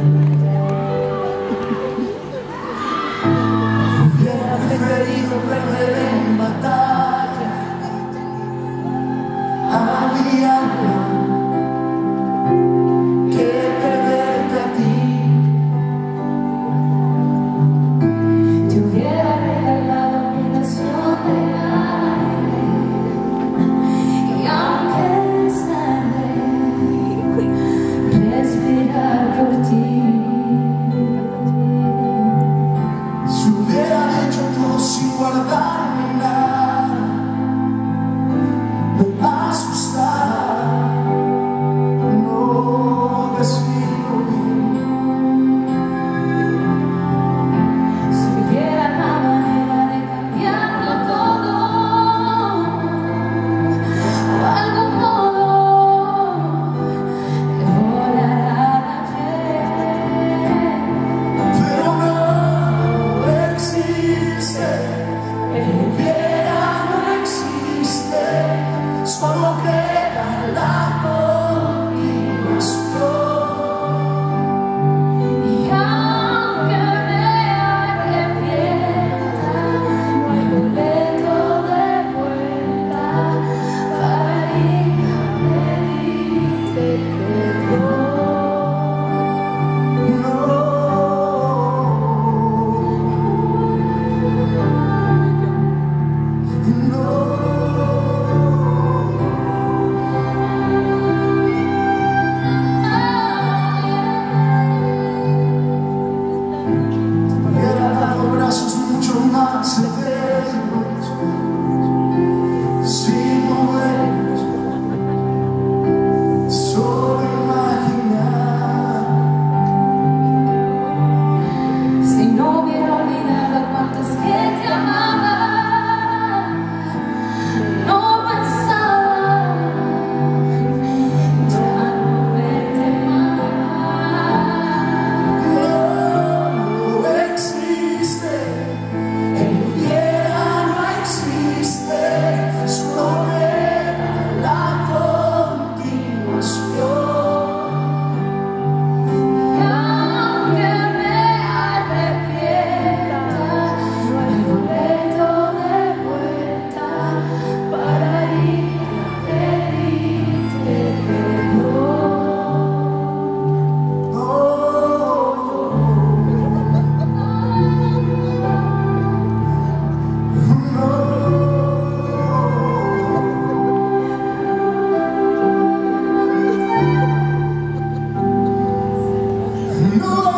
Hubiera preferido perder en batalla a mi alma que perderte a ti. Te hubiera regalado mi nación del aire, y aunque es tarde, respirar por ti. Si hubiera hecho todo sin guardarme nada, me asustaba, no respiro bien. Si hubiera una manera de cambiarlo todo, o algún modo de volar ayer, Pero no existe, el hubiera no existe, solo queda la continuación. y aunque me arrepienta, no hay boleto de vuelta para ir a pedirte Hubiera dado brazos mucho más eternos, sin movernos, solo imaginar. Si no hubiera olvidado cuántos que te amaban, no pensaba ya no verte más. No existe, el hubiera no existe, solo queda la continuación. Y aunque me arrepienta, no hay boleto de vuelta para ir a pedirte No